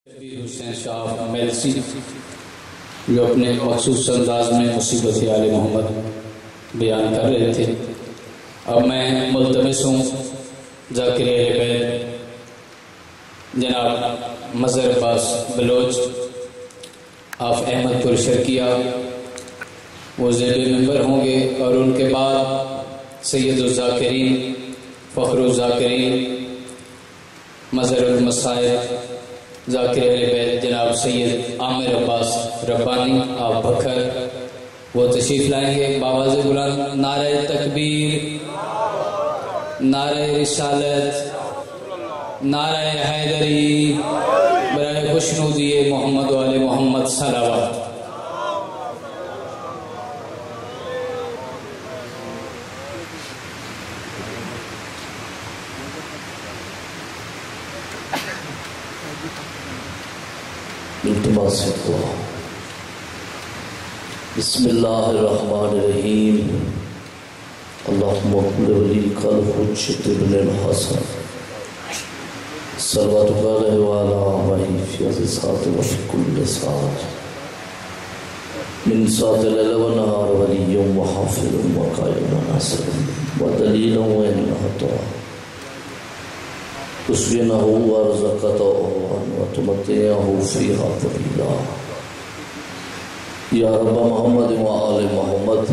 حسین شاہ میلسی جو اپنے مخصوص انداز میں مصیبت آل محمد بیان کر رہے تھے۔ اب میں ملتمس ہوں ذاکر اہل بیت جناب مظہر عباس بلوچ آف احمد پور شرکیہ، وہ زیب ممبر ہوں گے، اور ان کے بعد سید الذاکرین فخر الذاکرین مظہر المصائب ذاکر اہل بیت جناب سید عامر عباس ربانی آپ بکھر وہ تشریف لائیں گے۔ باواز بلند نعرہ تکبیر، نعرہ رسالت، نعرہ حیدری، برائے خوشنودی محمد و آل محمد صلوات۔ بسم اللہ الرحمن الرحیم۔ اللہم اغفر ولی الحجۃ ابن الحسن صلواتک علیہ وعلی آلہ فی هذه الساعة وفی کل ساعة من ساعة الليل والنهار ولی وحافظ وقائم وناصر ودلیل وانہتا تسبینہ ورزقتہ وتمتعہ فیہا طویلا۔ یا رب محمد و آل محمد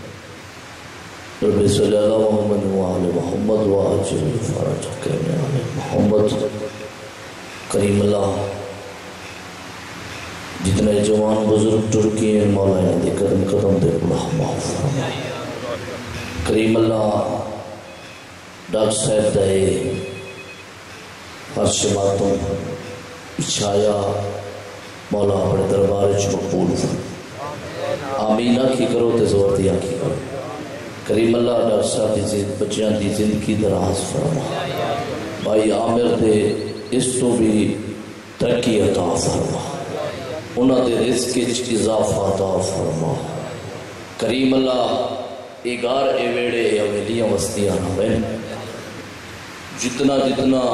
رب صلی اللہ محمد و آل محمد و عجل فرجک من آل محمد۔ کریم اللہ جتنے جوان بزرگ ٹرکی ہیں مولا دے قدم قدم دے اللہ معاف فرمائے۔ کریم اللہ ڈاکٹر صاحب دے ہر شباتوں اچھایا مولا اپنے دربار مقبول فرمائے۔ آمین آکھی کرو تے زور دیا کی کرو۔ کریم اللہ ڈاکٹر صاحب دی بچیاں دی زندگی دراز فرما، بھائی عامر دے اس تو بھی ترقی عطا فرما، انہاں دے رزق وچ اضافہ عطا فرما۔ کریم اللہ ایگار اے ویڑے اے اویلیاں وستیاں نہ بین، جتنا جتنا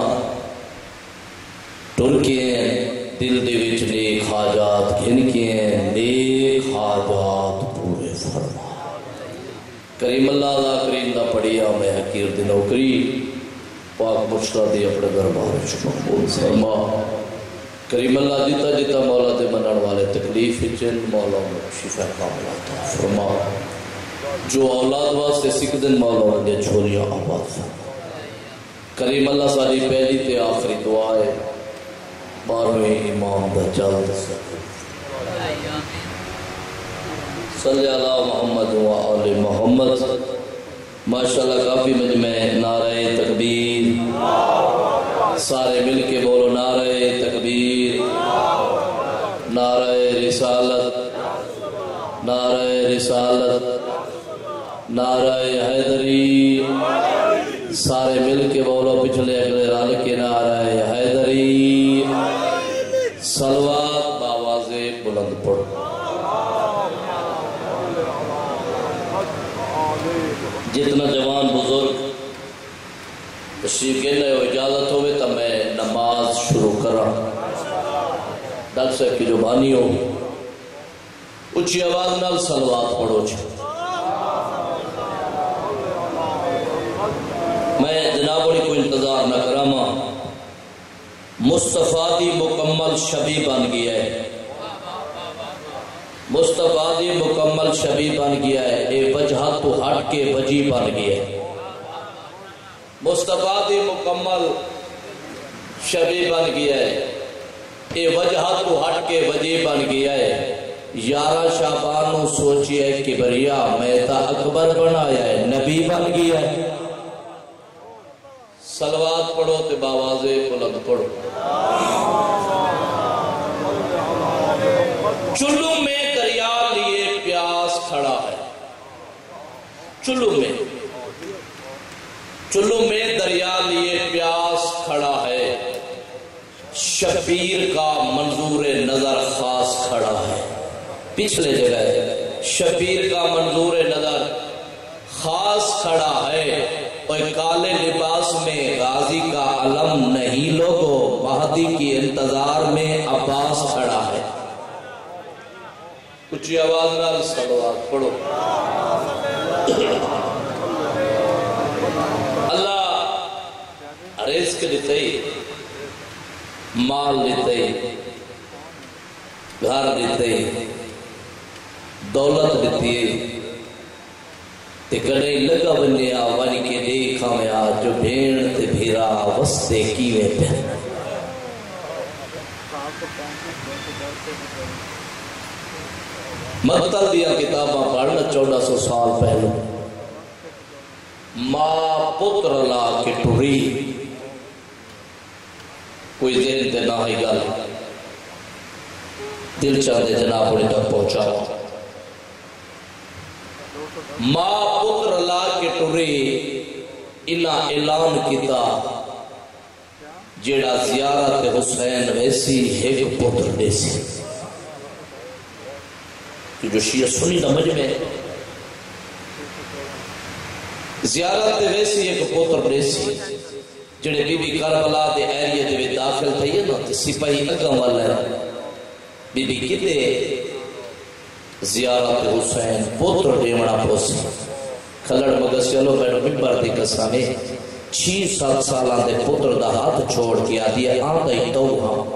ٹرکے ہیں دل دے وچ نیک حاجات گھن کے ہیں، نیک حاجات پورے فرما۔ کریم اللہ دا کریم دا پڑھیا میں حقیر دی نوکری پاک مجتہ دی اپنے دربار مقبول فرما۔ کریم اللہ جتا جتا مولا دے منن والے تکلیف چن مولا شفا کاملہ عطا فرما۔ جو اولاد واسطے سکدن مولا دے جھولیاں آباد فرما۔ کریم اللہ ساری پہلی تے آخری دعا ہے 12ویں امام دا جلد صلی اللہ محمد و آل محمد۔ ماشاءاللہ کافی مجمع نعرہ تکبیر، سارے مل کے بولو نعرہ تکبیر، نعرہ رسالت، نعرہ رسالت، نعرہ حیدری، سارے مل کے بولو پچھلے اگلے رال کے نعرہ حیدری، صلوات باواز بلند پڑھو۔ جتنا جوان بزرگ تشریف کہنے ہو اجازت ہوئے تو میں نماز شروع کرا۔ ڈاکٹر صاحب کی جو بانی ہو اچھی آواز نال صلوات پڑھو۔ میں جناب نے کوئی انتظار نہ کراما، مصطفیٰ دی مکمل شبی بن گیا ہے، مصطفیٰ دی مکمل شبی بن گیا ہے، اے وجہ تو ہٹ کے وجی بن گیا ہے۔ مصطفیٰ دی مکمل شبی بن گیا ہے، اے وجہ تو ہٹ کے وجی بن گیا ہے۔ 11 شعبان نو سوچی ہے کبریا میں تا اکبر بنایا ہے، نبی بن گیا ہے۔ صلوات پڑھو تے باواز بلند پڑھو۔ چلو میں دریا لیے پیاس کھڑا ہے، چلو میں دریا لیے پیاس کھڑا ہے، شبیر کا منظور نظر خاص کھڑا ہے۔ پچھلے جگہ ہے شبیر کا منظور نظر خاص کھڑا ہے، اور کالے لباس میں غازی کا علم نہیں لوگو، شادی کی انتظار میں عباس کھڑا ہے. کچھ آواز نہ صلوات پڑھو. اللہ رزق دیتے، مال دیتے، گھر دیتے، دولت دیتی ہے. تے کڑے لگا بنیا وانی کے دیکھا میں آج جو بھیڑ تے بھیرا وستے کیویں پہن. مقتل دیا کتاباں پڑھنا 1400 سال پہلو. ماں پتر لا کے ٹری، کوئی ذہن تے نہ ہی گل دل چاہتے جناب انہیں تک پہنچا. ماں پتر لا کے ٹری انہاں اعلان کیتا جیڑا زیارت حسین ویسی ایک پتر دیسی. جو شیعہ سنی دا مجمع ہے زیارت ویسی ایک پتر دیسی جڑے بی بی کربلا دے ایریے دے داخل تھے نا تے سپاہی اگم والا بی بی کتے زیارت حسین پتر دیونا پوسی. کھلڑ مگس چلو بیٹھو ممبر دی قسمیں 6-7 سالان دے پتر دا ہاتھ چھوڑ کے آدھی ہے آن دائی تو ہاں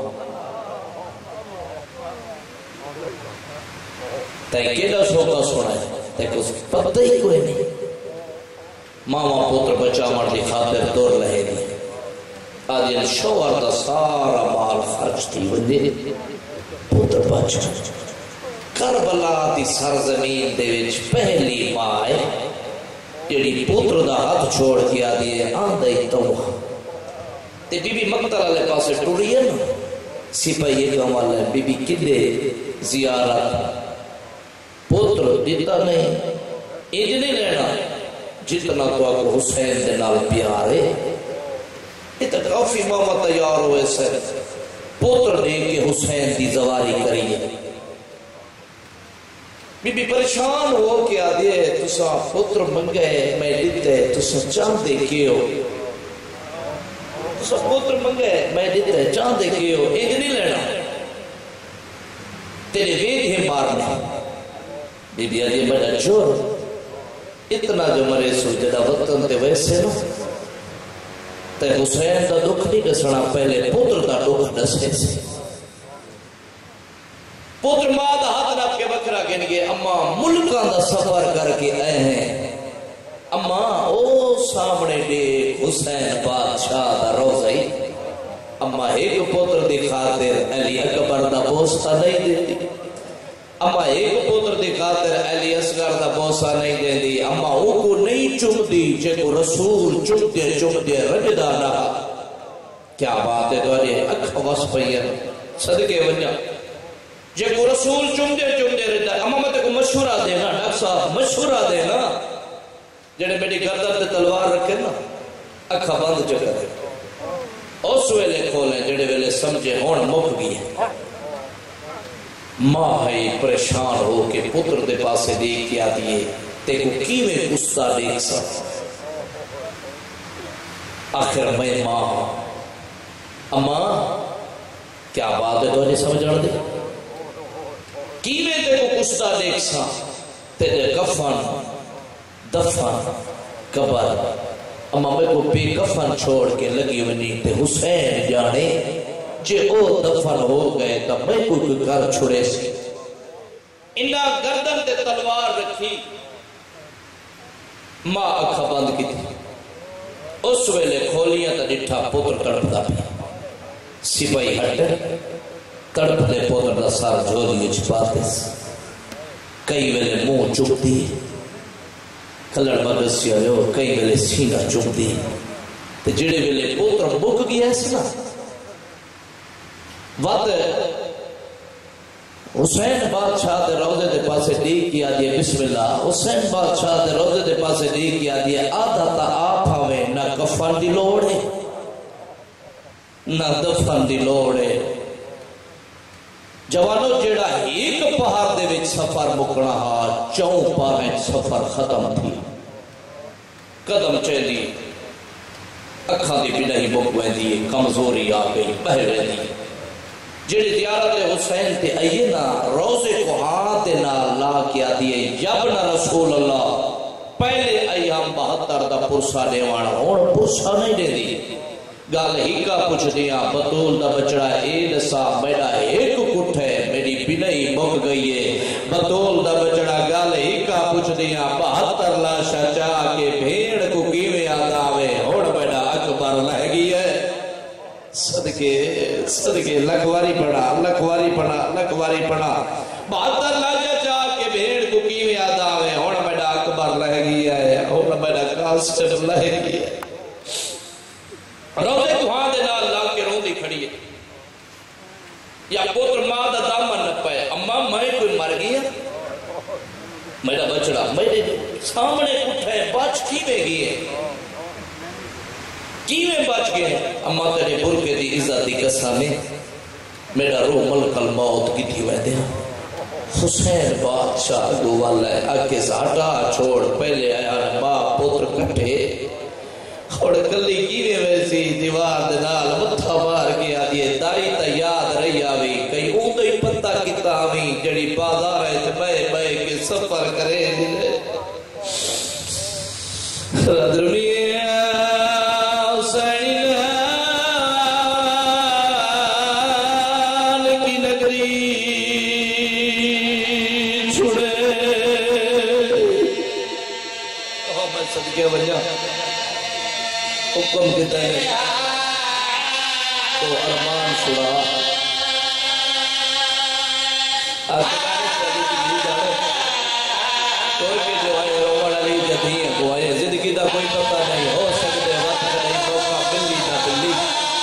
تے کیڑا سوکا سونا ہے تے کچھ پتہ ہی کوئی نہیں. ماما پتر بچہ مردی خاطر دور لہے دی آدھی شوہر دا سارا مال خرچ تھی وندے پتر بچہ. کربلا دی سرزمین دے وچ پہلی ماں جڑی پتر دا ہاتھ چھوڑ کے آدھی ہے آن دائی تو تے بی بی مقتل والے پاسے ٹوری ہے نا سپاہی اگم والا بی بی کدے زیارت پتر دیتا نہیں ایج نہیں لینا جتنا تو آپ حسین دے نال پیار ہے. یہ تو کافی ماما تیار ہوئے سے پتر دے کے حسین دی زواری کری ہے. بی بی پریشان ہو کے آدھے تسا پتر منگے میں دیتے تسا چاندے کیوں تسا پتر منگے میں دیتے چاندے کیوں ایج نہیں لینا تیرے وید ہی مارنے. بی بی آدھی بڑا جور اتنا جو مرے سو جڑا وطن تے ویسے نا تے حسین دا دکھ نہیں دسنا پہلے پتر دا دکھ دسے سے. پتر ماں دا ہاتھ نہ کے بکرا گن گے اما ملکاں دا سفر کر کے آئے ہیں. اما او سامنے دے حسین بادشاہ دا روزہ. اما ایک پتر دی خاطر علی اکبر دا بوسہ نہیں دیتی. اما ایک پتر دی خاطر علی اصغر دا بوسہ نہیں دے دی. اما او کو نہیں چم دی جے کو رسول چم دے رجدہ رہا. کیا بات ہے دوارے اکھ وس پئیر صدقے ونجا جے کو رسول چم دے رجدہ. اما میں تے کو مشورہ دینا ڈاکٹر صاحب مشورہ دینا جڑے میری گردن تے تلوار رکھے نا اکھا بند چکر اس ویلے کھولیں جڑے ویلے سمجھے ہون مک گئی ہے. ماں ہے پریشان ہو کے پتر دے پاسے دیکھ کے آتی ہے تے کو کیویں غصہ دیکھ سا. آخر میں ماں اما کیا بات ہے تو نہیں سمجھ رہا دے کیویں تے کو غصہ دیکھ سا. تیرے کفن دفن قبر اما میں کو بے کفن چھوڑ کے لگی ونی تے حسین جانے جے او دفن ہو گئے تو میں کوئی گھر چھڑے سی. انہا گردن تے تلوار رکھی ماں اکھا بند کی تھی. اس ویلے کھولیاں تا ڈٹھا پتر تڑپ دا پیا. سپاہی ہٹ تڑپ دے پتر دا سار جھولی چھپاتے سی. کئی ویلے منہ چپ دی کھلڑ مگسی آئے کئی ویلے سینہ چپ دی تے جڑے ویلے پتر بک گیا ہے نا وقت حسین بادشاہ دے روزے دے پاسے دیکھ کیا دیئے بسم اللہ. حسین بادشاہ دے روزے دے پاسے دیکھ کیا دیئے آدھا تا آپ ہوئے نہ کفن دی لوڑے نہ دفن دی لوڑے. جوانو جیڑا ایک پہاڑ دے وچ سفر مکنا ہا چون پاویں سفر ختم تھی. قدم چلی اکھاں دی بنا ہی مک ویندی ہے کمزوری آ گئی بہ ویندی جڑی زیارت حسین تے آئیے نا روزے کو ہاتھ نہ لا کے آدھی ہے یابنا رسول اللہ پہلے ایام 72 دا پرسا دیوانا اور پرسا نہیں دے دی گال ہی کا پوچھ دیا بطول دا بچڑا اے دسا میرا ایک کٹھ ہے میری بنائی مک گئی ہے بطول دا بچڑا گال ہی کا پوچھ دیا 72 لاشا چاہ کے بھیڑ کو کیویں یاد آوے ہوڑ میرا اکبر لہ گئی ہے صدقے لکھواری پڑھا 72 لاشا چاہ کے بھیڑ کو کیویں یاد آوے ہوڑ میرا اکبر لہ گئی ہے ہوڑ میرا قاسم لہ گئی ہے روزے دعا دے نال لا کے روندی کھڑی ہے یا پوتر ماں دا دامن نہ پائے اما میں کوئی مر گیا میرا بچڑا میرے سامنے اٹھے بچ کیویں گئے کیویں بچ گئے اما تیرے برکے دی عزت دی قسم ہے میرا روح ملک الموت کی تھی ویدے حسین بادشاہ دو والا ہے آکے زاٹا چھوڑ پہلے آیا باپ پوتر کٹھے اور کلی کیویں ویسی دیوار دنال متھا مار گیا دیئے دائی تا یاد رہی آوی کئی اوندے پتہ کتا آوی جڑی بازار ہے بے بے کے سفر کرے دیئے ردرنی حسین کی نگری چھوڑے میں صدقے وجہ حکم کے تحت تو ارمان چھڑا آسکاری شادی کی بھی جانے توڑ کے جو آئے رومڑ علی جدھی ہیں کو آئے زندگی دا کوئی پتہ نہیں ہو سکتے وقت نہیں موقع بلی نہ بلی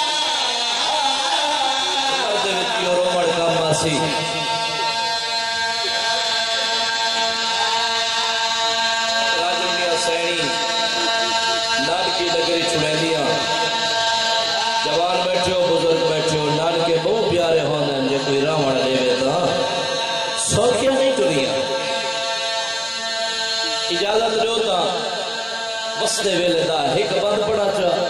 مرد وچی اور رومڑ کا ماسی راجن کے حسینی نال کی نگری چھڑے دیا جوان بیٹھے ہو بزرگ بیٹھے ہو نال کے بہت پیارے ہونے جے کوئی راوڑ لے بیتا سوکیا نہیں ٹریا اجازت جو تا وستے ویلے دا ایک بند پڑا چاہ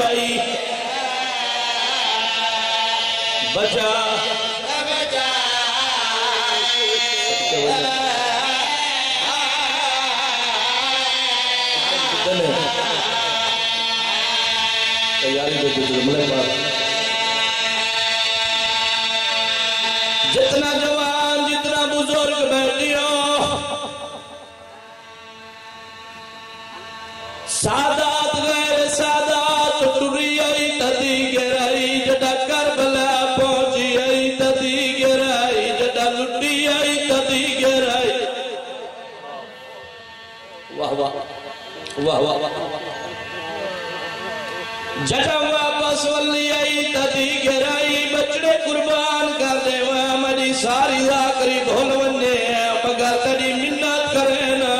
आई बचा तैयारी जितना जवान जितना बुजुर्ग बैठियो सादात गैर सादात टुरी आई तदी गिराई जड़ा करबला पहुंची आई तदी गिराई जड़ा लुटी आई तदी गिराई वाह वाह वाह वाह वाह जड़ा वापस वली आई तदी गिराई बचड़े कुर्बान कर दे मेरी सारी आखिरी भूल वने मगर तेरी मिन्नत करे ना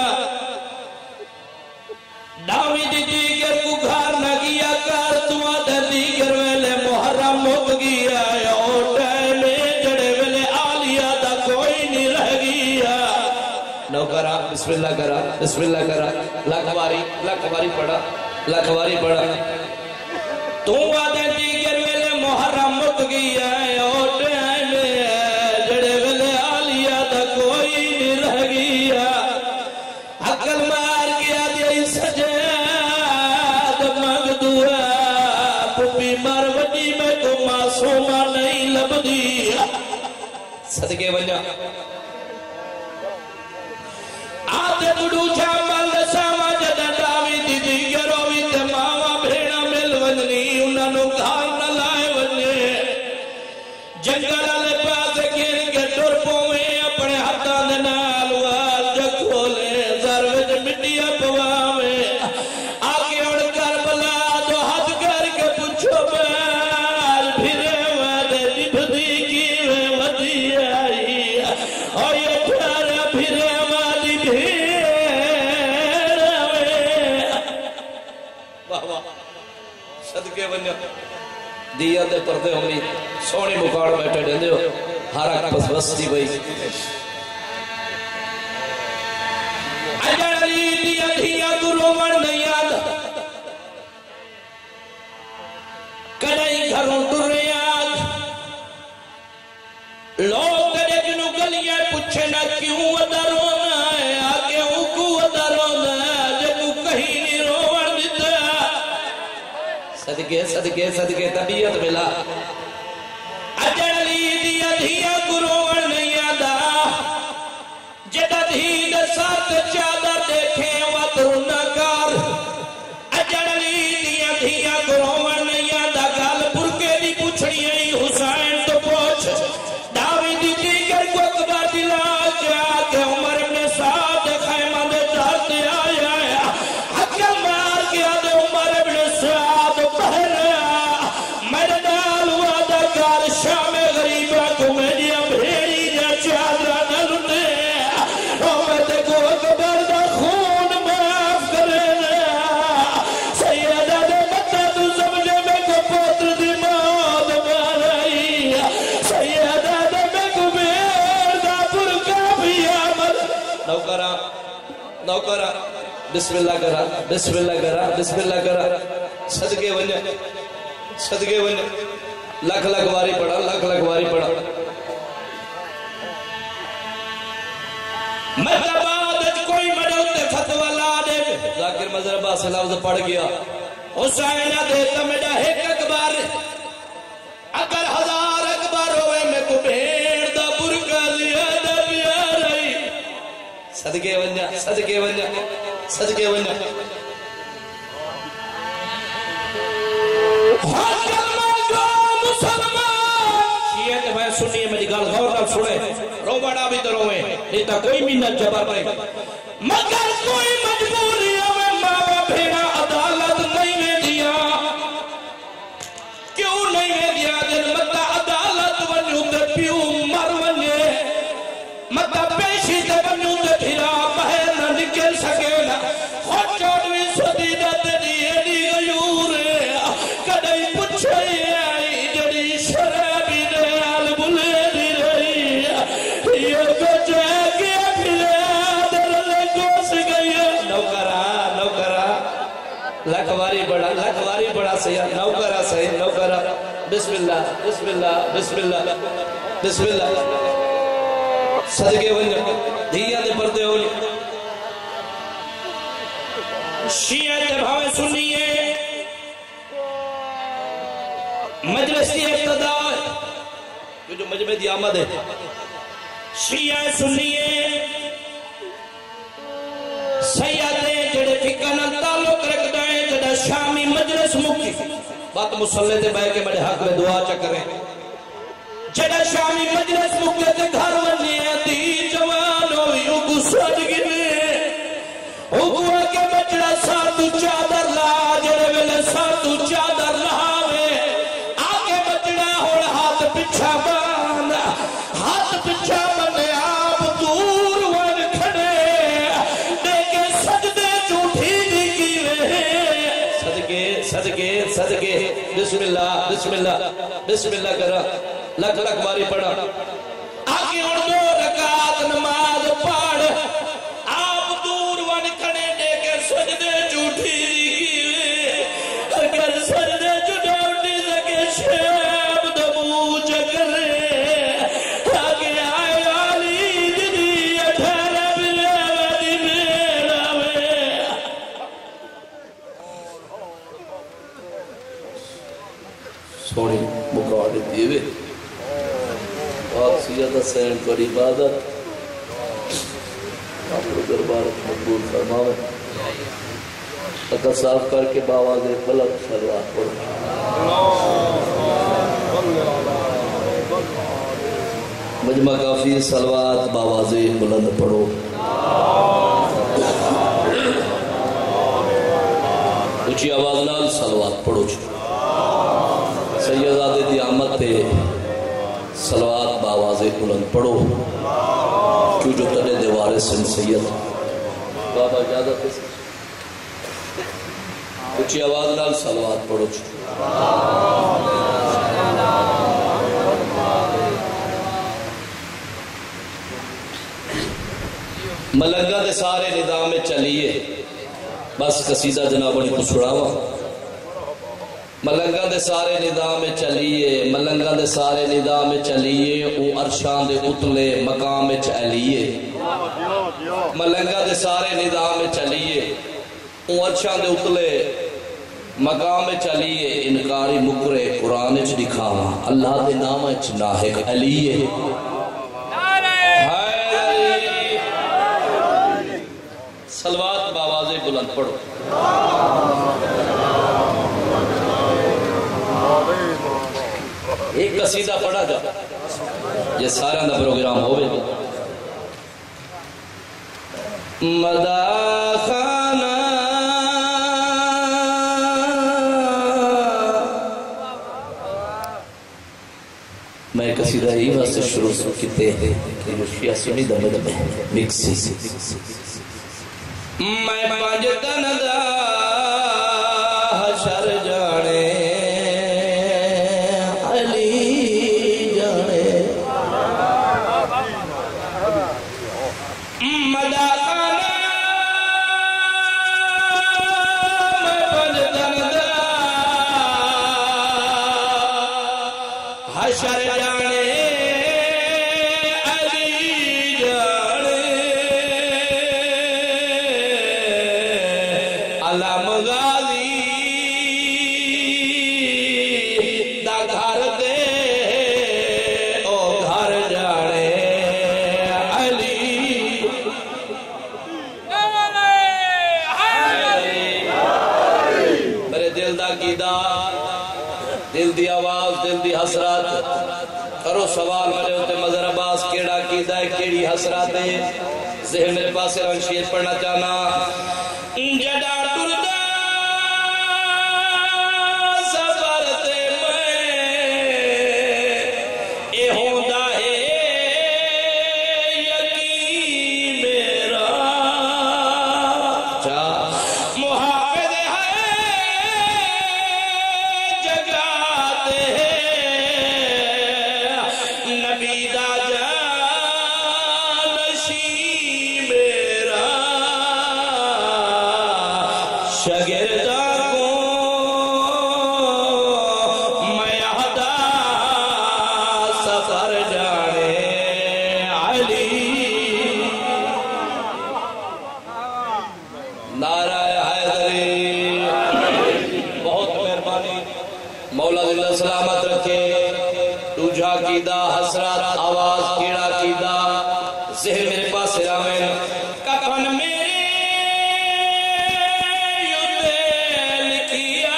डावी दीदी के बुखार न किया कर तुआ ददी कर वेले मुहर्रम मुक गया ओ टाइम जड़े वेले आलिया दा कोई नहीं रह गया नौकरा बिस्मिल्लाह करा लाख बारी पड़ा तू आदे दीगर वेले मुहर्रम मुक गया ओ टाइम जड़े वेले आलिया दा कोई नहीं रह गया अकल मार गया दे सजाद मंग दुआ पुपी मार वडी में को मासूमा नहीं लबदी सदके वजा आते बुडू जामल सामा जदा डावी दीदी गरोवी ते मावा भेड़ा मिल वजनी उन्हां घाल न लाए वने जंगल वाले पास गिर के टुर पोवे अपने हाथां दे नाल वाल जखोले सर विच मिट्टियां पवावे आगे उड़ करबला तो हाथ करके पूछो बाल फिरे वादे निभदी कीवे वदी आई ओ ये प्यारा फिरे वाली भेड़ वाह वाह सदके वन्या दिया दे पर्दे होंगी सोनी मुकाड़ बैठे देंदे हो हारा बस बस्ती भाई अजली दिया दिया गुरु मन नहीं याद कड़ाई घरों टुरे याद लोग तेरे जिनु गलियां पूछे ना क्यों अदा रोना है आगे उकू अदा रोना है जब कहीं नहीं रोवन दिता सदके तबीयत मिला अजली दिया दिया गुरुवन नहीं आदा जदा धी दे साथ चादर देखे वतरुना कार अजली दिया गुरुवन नहीं आदा गाल पुरके दी पुछड़ी आई हुसैन तो पूछ दावी दी दीगर को कबा दिला के उमर इब्न साद खैमा दे दात आया हक्का मार के आदे उमर इब्न साद बहर मेरे नाल वादा कर शाम गरीबा को मेरी भेड़ी जा चादरा न लुटे ओ मैं ते को अकबर दा खून माफ करे सैयदा दे मत्ता तू समझे मैं को पुत्र दी मौत माराई सैयदा दे मैं को बेर दा पुरका भी आमद नौकरा बिस्मिल्लाह करा सदके वने लख वारी पड़ा मजरबाद कोई मरे उते फतवा ला दे जाकिर मजरबा से लफ्ज पढ़ गया हुसैन दे तमेडा एक अकबर अगर 1000 अकबर होवे मैं को भेड़ दा बुरका दिया दा प्यार आई सदके वन्या सुनिए मेरी गल गौर नाल सुने रो बड़ा भी तो रोवे नहीं तो कोई मिन्नत जबर नहीं मगर कोई मजबूरी होवे मावा भेड़ा अदालत नहीं में दिया क्यों नहीं में दिया दिन मता अदालत वन्यू ते प्यू मर वने मता पेशी ते वन्यू ते फिरा बाहर न निकल सके ना हो 14वीं सदी दा तेरी एडी गयूर कदई पूछे आई जड़ी शराबी नाल बुले दी रही ये तो जाके फिरे दर ले गोस गई नौकरा लखवारी बड़ा سید نوکرہ سید نوکرہ بسم اللہ بسم اللہ بسم اللہ بسم اللہ صدقے ونجا دھیاں دے پردے ہو شیعہ تے بھاوے سنیے مجلس کی ابتدا جو مجمع دی آمد ہے شیعہ سنیے سیادے جڑے فقہ نال تعلق رکھ دائیں جڑا شامی مجلس مکی بات مسلح تے بے کے بڑے حق میں دعا چکریں جڑا شامی مجلس مکی تے گھر ونی دی جوان ہوئی اگو سوچ گنے اگو آگے بچڑا ساتو چادر لا جڑے ویلے ساتو چادر لہاوے آگے بچڑا ہوڑ ہاتھ پچھا بانا ہاتھ پچھا بنے آپ دور ون کھڑے دیکھے سجدے جھوٹی دیکھی رہے صدقے صدقے بسم اللہ بسم اللہ بسم اللہ کرا لکھ لکھ باری پڑھا آگے اور 2 رکعت نماز پڑھ آپ دور ون کھڑے دیکھے سجدے جھوٹی دیکھی رہے اگر سجدے جھوٹی سکے شیب دمو چکرے آگے آئے آلی جدی 18 بلیوہ دی میرا وے سوڑی مقاعد دیوے آپ سیدہ سین پر عبادت آپ کو دربارت مقبول فرماوے اگر صاف کر کے باواز بلند سلوات پڑھو مجمع کافی سلوات باواز بلند پڑھو اچھی آواز نال سلوات پڑھو سیدادے دی آمد تے سلوات باواز بلند پڑھو کیوں جو تنے دیوارے سن سید بابا اجازت ہے اچھی آواز نال سلوات پڑھو ملنگا دے سارے نظام میں چلیے بس قصیدہ جنابانی کو سڑاوا ملنگا دے سارے نظام میں چلیے ملنگا دے سارے نظام میں چلیے او عرشان دے اتلے مقام میں چلیے ملنگا دے سارے نظام میں چلیے او عرشان دے اتلے مقام میں چلیے انکاری مکرے قرآن اچھ دکھاوا اللہ دے نام اچھ ناہق علیے سلوات باواز بلند پڑھو ایک قصیدہ پڑھا جا یہ سارا نہ پروگرام ہوئے مدا خانہ میں قصیدہ ہی واسطے شروع کیتے ہیں کہ جو شیعہ سنی دمد میں مکسی میں پانجتن دا حشر جانے علی جانے مداقانا میں پانجتن دا حشر جانے دل دی آواز دل دی حسرات کرو سوال میرے ہوتے مظہر عباس کیڑا کیدہ ہے کیڑی حسرات ہے ذہن میرے پاس رنشیت پڑھنا چاہنا جڑا ٹردہ سفر تے میں اے ہوندہ ہے یقین میرا محافظ ہے جگاتے نبی دا جانشی میرا مولا زندہ سلامت رکھے تجھا کیدا حسرات آواز کیڑا کیدا ذہن میرے پاس راوین کفن میرے یوتے لکھیا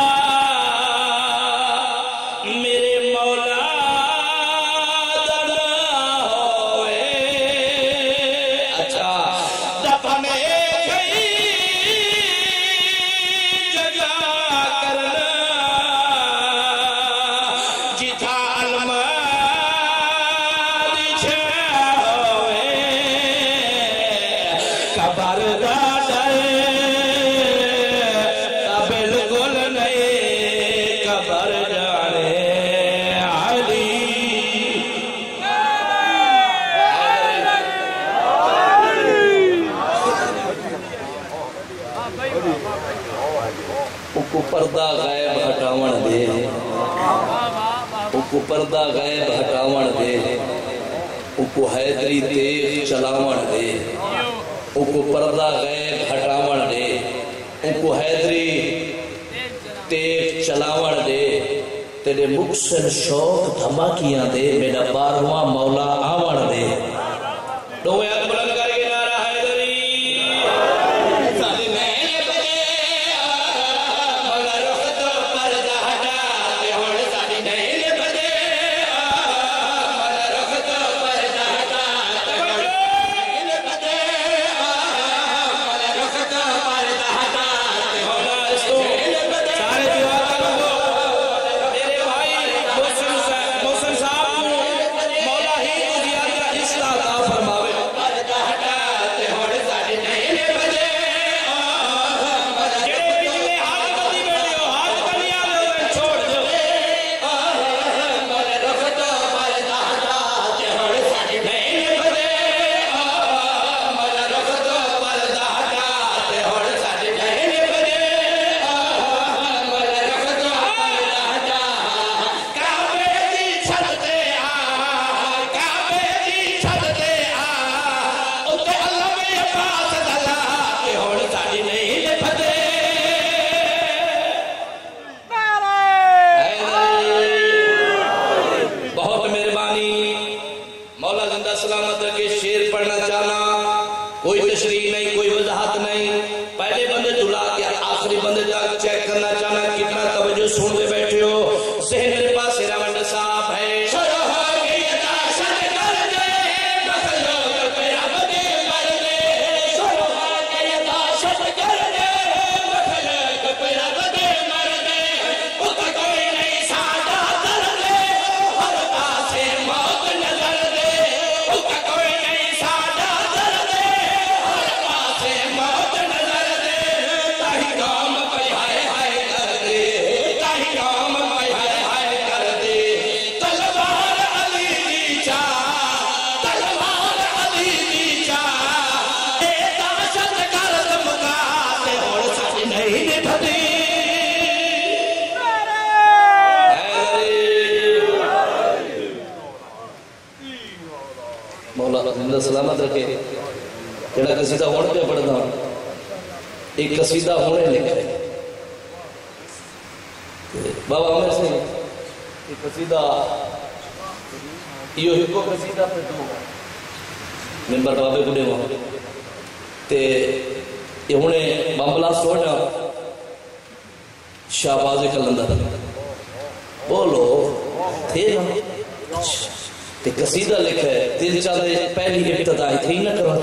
میرے مولا دنا ہوئے اچھا دفن پردہ غیب ہٹاون دے اوکو پردہ غیب ہٹاون دے اوکو حیدری تیغ چلاون دے اوکو پردہ غیب ہٹاون دے اوکو حیدری تیغ چلاون دے تیرے مکسن شوق دھماکیاں دے میرا بارواں مولا آون دے دوئے ہاتھ بلند کر کے نعرہ حیدری سلامت رکھے جڑا قصیدہ ہونے پہ پڑھنا ایک قصیدہ ہونے لکھے بابا عمر سے ایک قصیدہ یہ ہکو قصیدہ پہ تو ممبر بابے گھڑے وہاں تے یہ ہونے بامبلا سوڑا شہباز کلندر بولو تھے نا تے قصیدہ لکھا ہے دل چاہتے پہلی ابتدائی تھی نہ کرو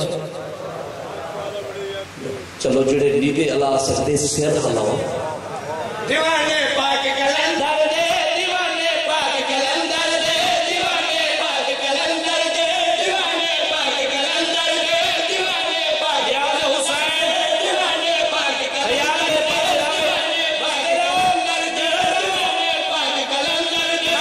چلو جڑے نیبے اللہ سکتے سیر خلاؤ دیوانے پاک کلندر دے دیوانے پاک کلندر دے دیوانے پاک کلندر دے دیوانے پاک کلندر دے دیوانے پاک یاد حسین دیوانے پاک کلندر دے دیوانے پاک کلندر دے دیوانے پاک کلندر دے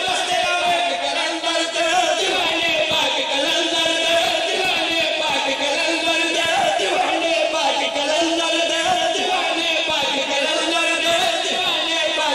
دیوانے پاک کلندر دے دیوانے پاک کلندر دے دیوانے پاک کلندر دے دیوانے پاک کلندر دے دیوانے پاک کلندر دے دیوانے پاک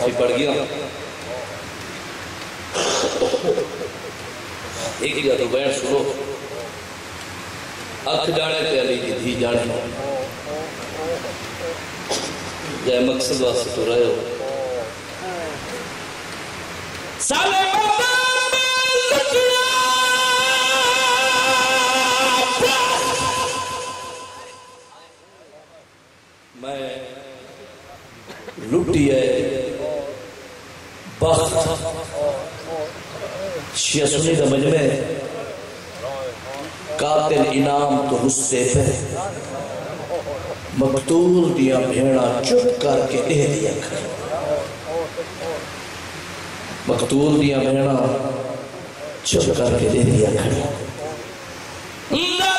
کافی پڑ گیا ایک یا تو بیٹھ سنو اکھ جانے تے علی کی دھی جانے جائے مقصد واسطے تو رہے ہو سالے میں لٹی ہے بخت شیعہ سنی دا مجمع قاتل انعام تو غصے پہ مقتول دیا بھیڑا چپ کر کے دے دیا کر مقتول دیا بھیڑا چپ کر کے دے دیا کر